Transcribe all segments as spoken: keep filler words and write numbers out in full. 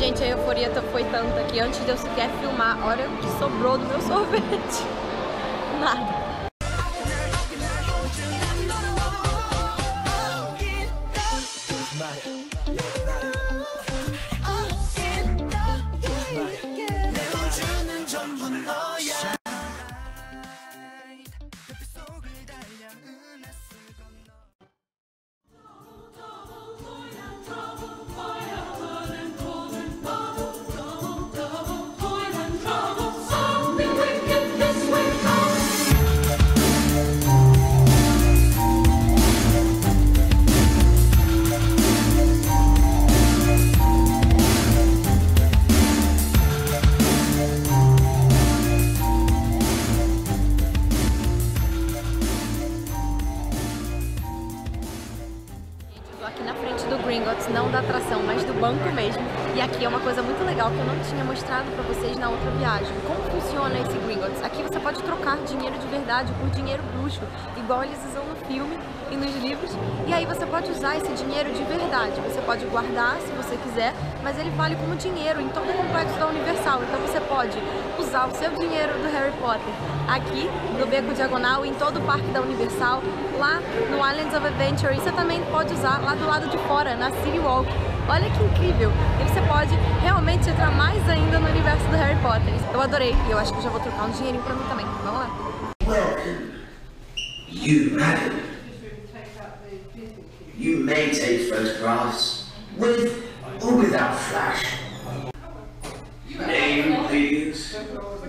Gente, a euforia foi tanta que antes de eu sequer filmar, olha o que sobrou do meu sorvete. Nada. Gringotts, não da atração, mas do banco mesmo. E aqui é uma coisa muito legal que eu não tinha mostrado pra vocês na outra viagem. Como funciona esse Gringotts? Aqui você pode trocar dinheiro de verdade por dinheiro bruxo, igual eles usam no filme e nos livros. E aí você pode usar esse dinheiro de verdade. Você pode guardar se você quiser, mas ele vale como dinheiro em todo o complexo da Universal. Então você pode usar o seu dinheiro do Harry Potter aqui no Beco Diagonal, em todo o parque da Universal, lá no Islands of Adventure, e você também pode usar lá do lado de fora, na City Walk. Olha que incrível! E você pode realmente entrar mais ainda no universo do Harry Potter. Eu adorei, e eu acho que eu já vou trocar um dinheirinho pra mim também. Vamos lá! Welcome, you madam. You may take photographs with or without flash. Name, please.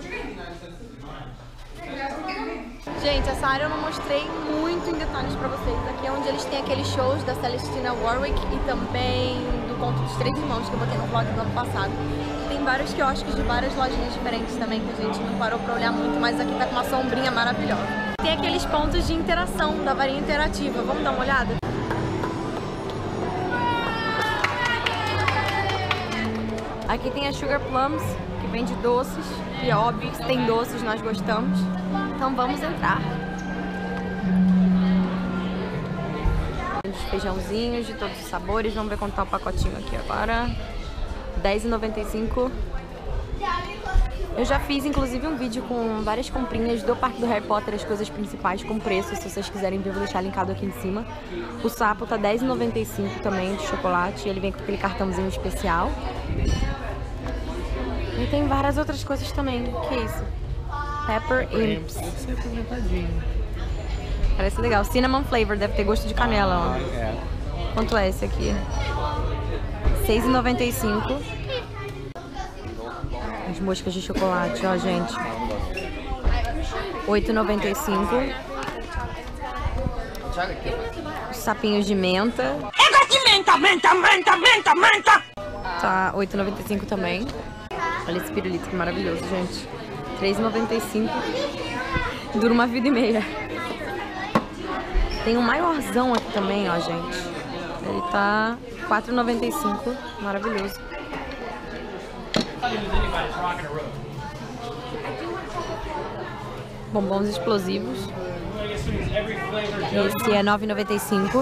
Gente, essa área eu não mostrei muito em detalhes pra vocês. Aqui é onde eles têm aqueles shows da Celestina Warwick e também do Conto dos Três Irmãos, que eu botei no vlog do ano passado. Tem vários quiosques de várias lojinhas diferentes também, que a gente não parou pra olhar muito, mas aqui tá com uma sombrinha maravilhosa. Tem aqueles pontos de interação da varinha interativa. Vamos dar uma olhada? Aqui tem a Sugar Plums, que vende doces, e óbvio, se tem doces nós gostamos. Então vamos entrar. Os feijãozinhos de todos os sabores. Vamos ver quanto tá o pacotinho aqui agora. dez reais e noventa e cinco centavos. Eu já fiz inclusive um vídeo com várias comprinhas do parque do Harry Potter, as coisas principais com preço. Se vocês quiserem ver, eu vou deixar linkado aqui em cima. O sapo tá dez reais e noventa e cinco centavos também, de chocolate. Ele vem com aquele cartãozinho especial. E tem várias outras coisas também. O que é isso? Pepper Imps. Parece legal. Cinnamon flavor, deve ter gosto de canela, ó. É. Quanto é esse aqui? seis reais e noventa e cinco centavos. As moscas de chocolate, ó, gente. oito reais e noventa e cinco centavos. Os sapinhos de menta. Eu gosto de menta, menta, menta, menta, menta! Tá, oito reais e noventa e cinco centavos também. Olha esse pirulito que maravilhoso, gente. três reais e noventa e cinco centavos. Dura uma vida e meia. Tem um maiorzão aqui também, ó, gente. Ele tá quatro reais e noventa e cinco centavos. Maravilhoso. Bombons explosivos. Esse é nove reais e noventa e cinco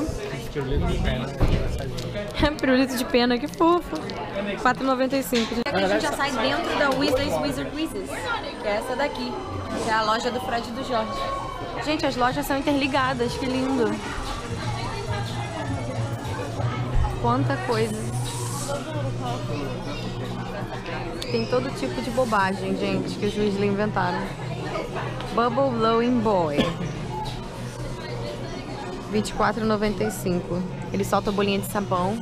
centavos. Pirulito de pena, que fofo. quatro reais e noventa e cinco centavos. A gente já sai dentro da Weasley's Wizard Quizzes, que é essa daqui, que é a loja do Fred e do Jorge. Gente, as lojas são interligadas, que lindo. Quanta coisa. Tem todo tipo de bobagem, gente, que os Weasley inventaram. Bubble Blowing Boy. vinte e quatro reais e noventa e cinco centavos. Ele solta a bolinha de sabão.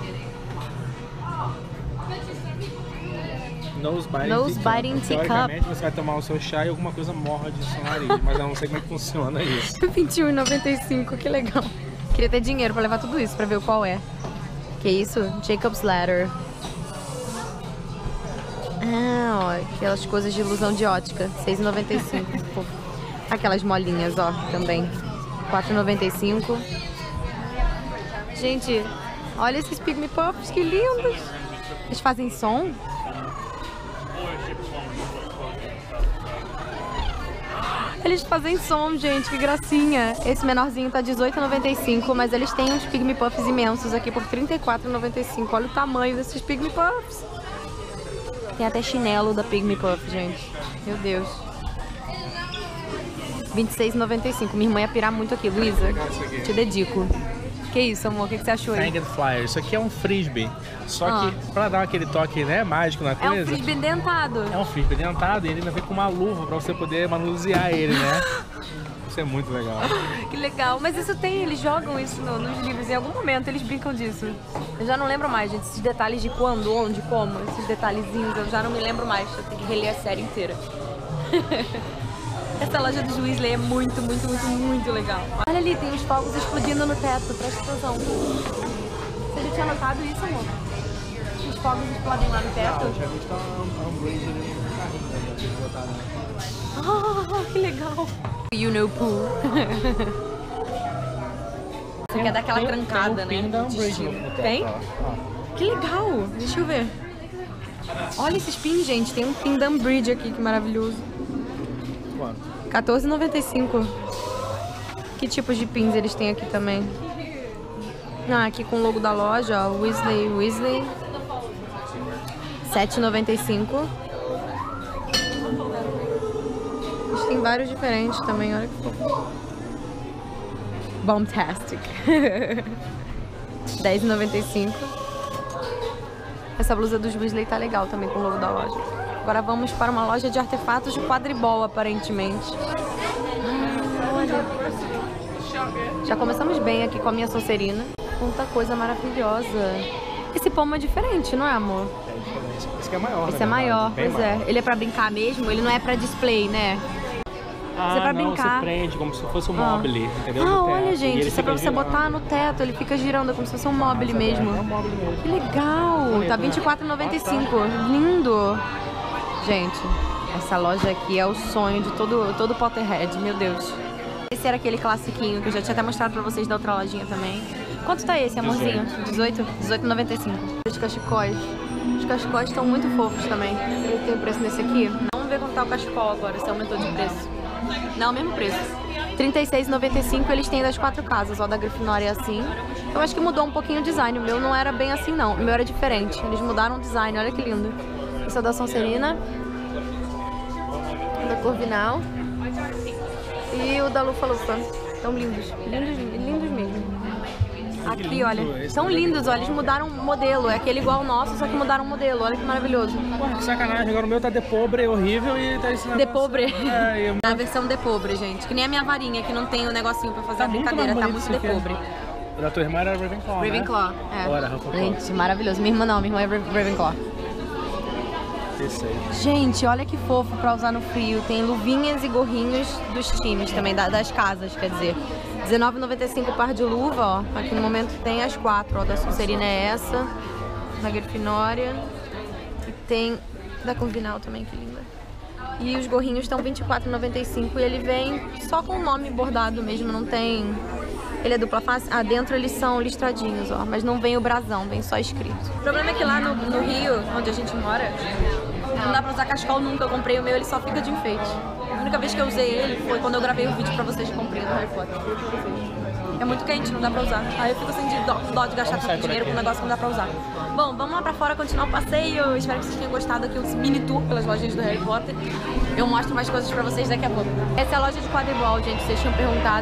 Nose Biting, Nose biting Teacup. Teoricamente você vai tomar o seu chá e alguma coisa morra de seu nariz, mas eu não sei como é que funciona isso. vinte e um reais e noventa e cinco centavos, que legal. Queria ter dinheiro pra levar tudo isso, pra ver qual é. Que isso? Jacob's Ladder. Ah, ó, aquelas coisas de ilusão de ótica. seis reais e noventa e cinco centavos. Aquelas molinhas, ó, também. quatro reais e noventa e cinco centavos. Gente, olha esses Pygmy Puffs, que lindos. Eles fazem som? Eles fazem som, gente, que gracinha. Esse menorzinho tá dezoito reais e noventa e cinco centavos, mas eles têm uns Pygmy Puffs imensos aqui por trinta e quatro reais e noventa e cinco centavos. Olha o tamanho desses Pygmy Puffs. Tem até chinelo da Pygmy Puff, gente. Meu Deus. vinte e seis reais e noventa e cinco. Minha irmã ia pirar muito aqui. Luísa, te dedico. Que isso, amor? O que, que você achou aí? Hanged Flyer. Isso aqui é um frisbee. Só Ah. que pra dar aquele toque, né, mágico na É coisa... um frisbee dentado. É um frisbee dentado e ele ainda vem com uma luva pra você poder manusear ele, né? Isso é muito legal. Que legal. Mas isso tem, eles jogam isso no- nos livros. Em algum momento eles brincam disso. Eu já não lembro mais, gente. Esses detalhes de quando, onde, como. Esses detalhezinhos, eu já não me lembro mais. Eu tenho que reler a série inteira. Essa loja dos Weasley é muito, muito, muito, muito legal. Olha ali, tem os fogos explodindo no teto. Presta atenção. Você já tinha notado isso, amor? Os fogos explodem lá no teto. Eu tinha visto a Umbridge ali no carrinho, né? Tinha botado, né? Ah, que legal. You know Pooh. Você quer dar aquela Tem- trancada, tem o pin né? da de Umbridge estilo. no teto, Tem? ó. Ó. Que legal. Deixa eu ver. Olha esses pins, gente. Tem um pin da Umbridge aqui, que maravilhoso. Quanto? quatorze reais e noventa e cinco. Que tipos de pins eles têm aqui também? Ah, aqui com o logo da loja, ó. Weasley, Weasley. sete reais e noventa e cinco. Eles têm vários diferentes também, olha que fofo. Bombtastic. dez reais e noventa e cinco. Essa blusa dos Weasley tá legal também com o logo da loja. Agora vamos para uma loja de artefatos de quadribol, aparentemente. Ah, olha. Já começamos bem aqui com a minha Sonserina. Quanta coisa maravilhosa. Esse pomo é diferente, não é, amor? É diferente. Esse aqui é maior, Esse né? é maior, Bem pois maior. é. Ele é pra brincar mesmo? Ele não é pra display, né? Ah, Você é pra não, brincar. você prende como se fosse um Ah. mobile, entendeu? Ah, No teto. olha, E gente, ele isso é pra fica você girando. botar no teto. Ele fica girando, é como se fosse um mobile mesmo. É um mobile mesmo. Que legal! Tá vinte e quatro reais e noventa e cinco. Lindo! Gente, essa loja aqui é o sonho de todo, todo Potterhead, meu Deus. Esse era aquele classiquinho que eu já tinha até mostrado pra vocês da outra lojinha também. Quanto tá esse, amorzinho? dezoito? dezoito reais e noventa e cinco. Os cachecóis. Os cachecóis estão muito fofos também. Ele tem o preço nesse aqui? Vamos ver quanto tá o cachecol agora, se aumentou de preço. Não, mesmo preço. trinta e seis reais e noventa e cinco eles têm das quatro casas, ó, da Grifinória é assim. Eu acho que mudou um pouquinho o design, o meu não era bem assim não, o meu era diferente. Eles mudaram o design, olha que lindo. Esse é o da Sonserina, da Corvinal e o da Lufa-Lufa. Tão lindos, lindos, lindos mesmo. Aqui, lindo, olha, esse são também é lindos, ó, eles mudaram o modelo, é aquele igual ao nosso, só que mudaram o modelo, olha que maravilhoso. Porra, que sacanagem. Agora o meu tá de pobre, horrível e tá esse De negócio- pobre. É, e eu- A versão de pobre, gente, que nem a minha varinha, que não tem o negocinho pra fazer Tá a muito brincadeira, mais tá bonito muito de isso aqui. pobre. O da tua irmã era Ravenclaw, né? Ravenclaw, é. Ou era Hufflepuff? Gente, maravilhoso. Minha irmã não, minha irmã é Ra- Ravenclaw. Esse aí. Gente, olha que fofo pra usar no frio. Tem luvinhas e gorrinhos dos times também, da- das casas, quer dizer. dezenove reais e noventa e cinco par de luva, ó. Aqui no momento tem as quatro, ó. Da Sonserina é essa, da Grifinória. E tem da Corvinal também, que linda. E os gorrinhos estão vinte e quatro reais e noventa e cinco e ele vem só com o nome bordado mesmo, não tem... Ele é dupla face? Ah, dentro eles são listradinhos, ó. Mas não vem o brasão, vem só escrito. O problema é que lá no, no Rio, onde a gente mora, não dá pra usar cachecol nunca. Eu comprei o meu, ele só fica de enfeite. A única vez que eu usei ele foi quando eu gravei o vídeo pra vocês de comprinha do Harry Potter. É muito quente, não dá pra usar. Aí eu fico sem de dó, dó de gastar Vamos sair tanto por dinheiro aqui. com um negócio que não dá pra usar. Bom, vamos lá pra fora continuar o passeio. Espero que vocês tenham gostado aqui, um mini tour pelas lojas do Harry Potter. Eu mostro mais coisas pra vocês daqui a pouco. Essa é a loja de quadribol, gente, vocês tinham perguntado.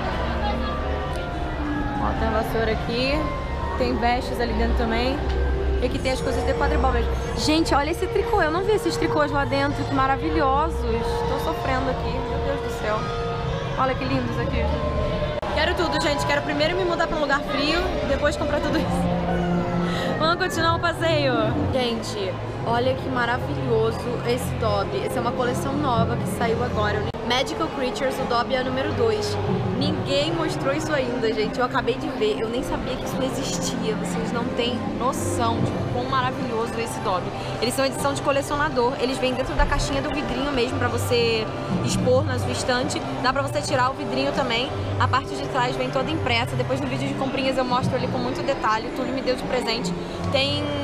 Ó, tem a vassoura aqui, tem vestes ali dentro também. E aqui tem as coisas de quadribol mesmo. Gente, olha esse tricô, eu não vi esses tricôs lá dentro, que maravilhosos. Tô sofrendo aqui, meu Deus do céu. Olha que lindos aqui. Quero tudo, gente, quero primeiro me mudar pra um lugar frio, depois comprar tudo isso. Vamos continuar o passeio. Gente, olha que maravilhoso esse Dobby. Essa é uma coleção nova que saiu agora. Magical Creatures, o Dobby é o número dois. Ninguém mostrou isso ainda, gente. Eu acabei de ver, eu nem sabia que isso existia. Vocês não têm noção de quão maravilhoso é esse Dobby. Eles são edição de colecionador. Eles vêm dentro da caixinha do vidrinho mesmo pra você expor na sua estante. Dá pra você tirar o vidrinho também. A parte de trás vem toda impressa. Depois no vídeo de comprinhas eu mostro ele com muito detalhe. O Túlio me deu de presente. Tem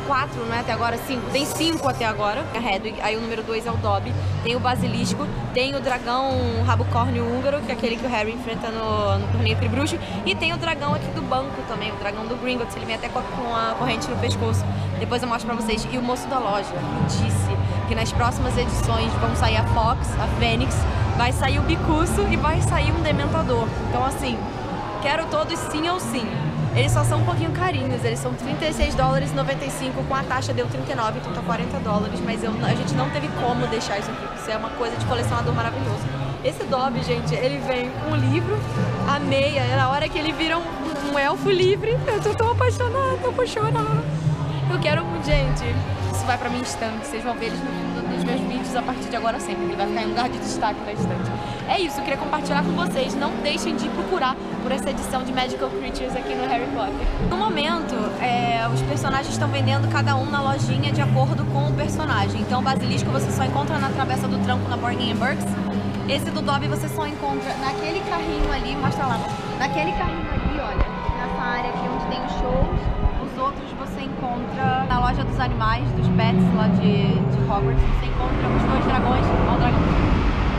quatro, não é até agora? Cinco. Tem cinco até agora. A Hedwig, aí o número dois é o Dobby. Tem o Basilisco, tem o dragão Rabocórnio húngaro, que é aquele que o Harry enfrenta no, no torneio Tribruxo. E tem o dragão aqui do banco também, o dragão do Gringotts. Ele vem até com a, com a corrente no pescoço. Depois eu mostro pra vocês. E o moço da loja disse que nas próximas edições vão sair a Fox, a Fênix, vai sair o Bicuço e vai sair um Dementador. Então assim, quero todos sim ou sim. Eles só são um pouquinho carinhos, eles são trinta e seis dólares e noventa e cinco, com a taxa deu trinta e nove, então tá quarenta dólares, mas eu, a gente não teve como deixar isso aqui, isso é uma coisa de colecionador maravilhoso. Esse Dobby, gente, ele vem com um livro, a meia, é na hora que ele vira um, um elfo livre, eu tô tão apaixonada, eu vou chorar. Eu quero muito, gente, isso vai pra minha estante, vocês vão ver eles no, nos meus vídeos a partir de agora sempre, ele vai ficar em lugar de destaque na estante. É isso, eu queria compartilhar com vocês, não deixem de procurar por essa edição de Magical Creatures aqui no Harry Potter. No momento, é, os personagens estão vendendo cada um na lojinha de acordo com o personagem. Então o Basilisco você só encontra na Travessa do Tranco, na Bargain and Burks. Esse do Dobby você só encontra naquele carrinho ali, mostra lá, naquele carrinho ali, olha, nessa área aqui onde tem os shows. Os outros você encontra na loja dos animais, dos pets lá de, de Hogwarts. Você encontra os dois dragões, ó o dragão.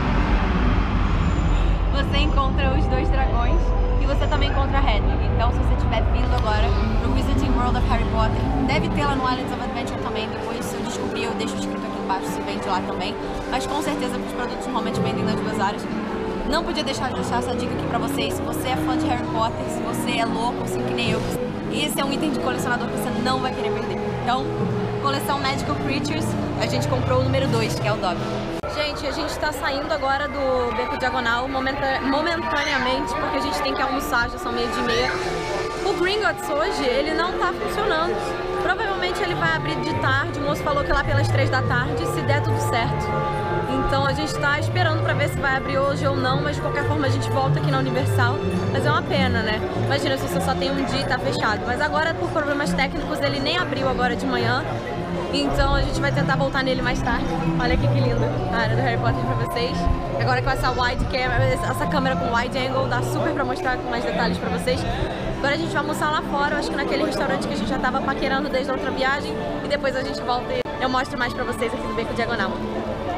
Você encontra os dois dragões e você também encontra a Hedwig. Então se você estiver vindo agora no Wizarding World of Harry Potter, deve ter lá no Islands of Adventure também. Depois, se eu descobrir, eu deixo escrito aqui embaixo se vende lá também. Mas com certeza os produtos normalmente vendem nas duas áreas. Não podia deixar de deixar essa dica aqui pra vocês. Se você é fã de Harry Potter, se você é louco, assim que nem eu, esse é um item de colecionador que você não vai querer perder. Então, coleção Magical Creatures, a gente comprou o número dois, que é o Dobby. Gente, a gente tá saindo agora do Beco Diagonal momenta momentaneamente, porque a gente tem que almoçar, já são meio de meia. O Gringotts hoje, ele não tá funcionando. Provavelmente ele vai abrir de tarde, o moço falou que lá pelas três da tarde, se der tudo certo. Então a gente tá esperando pra ver se vai abrir hoje ou não, mas de qualquer forma a gente volta aqui na Universal. Mas é uma pena, né? Imagina se você só tem um dia e tá fechado. Mas agora, por problemas técnicos, ele nem abriu agora de manhã. Então a gente vai tentar voltar nele mais tarde. Olha aqui que lindo a área do Harry Potter pra vocês. Agora com essa wide camera, essa câmera com wide angle, dá super pra mostrar com mais detalhes pra vocês. Agora a gente vai almoçar lá fora, eu acho que naquele restaurante que a gente já tava paquerando desde a outra viagem. E depois a gente volta e eu mostro mais pra vocês aqui no Beco Diagonal.